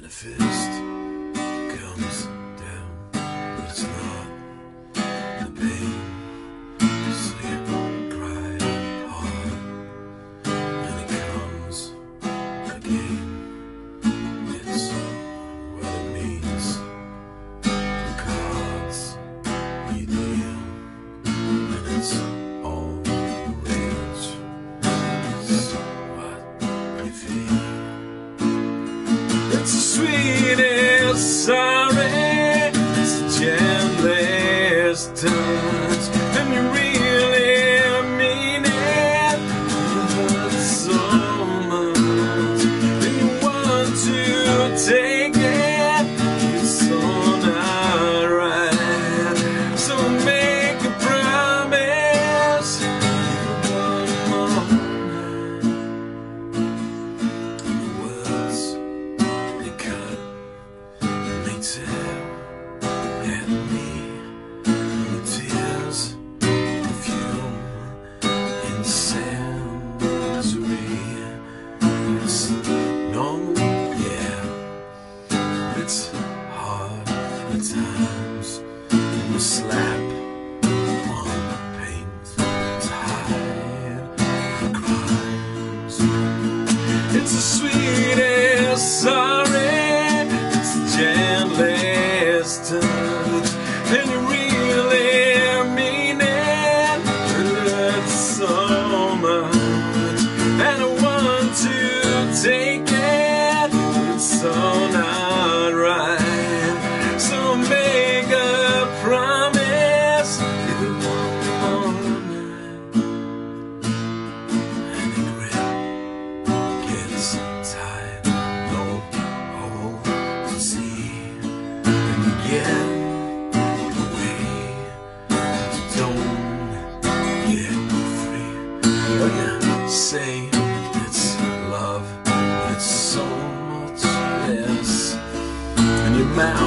the fist comes down, but it's not the pain. So you cry hard, and it comes again. It's what it means. The cards you deal, and it's all rage. It's what you feel. It's the sweetest sorry, it's the gentlest touch, and you really mean it. It hurts so much, and you want to take it. It's so not right. So make a promise, one more night. And the words they cut and they tear at me, and the tears they fume incendiary. It's no, yeah, it's hard at times, and we slap on paint to hide the crimes. It's the sweetest sorry, it's the gentlest touch, and you really mean it. It hurts so much, and I want to take it. It's so not right. So make a promise, give it one more night. And the grip gets tight, no hole to see, and you get away, don't get free. But you say it's love, but it's so much less, and your mouth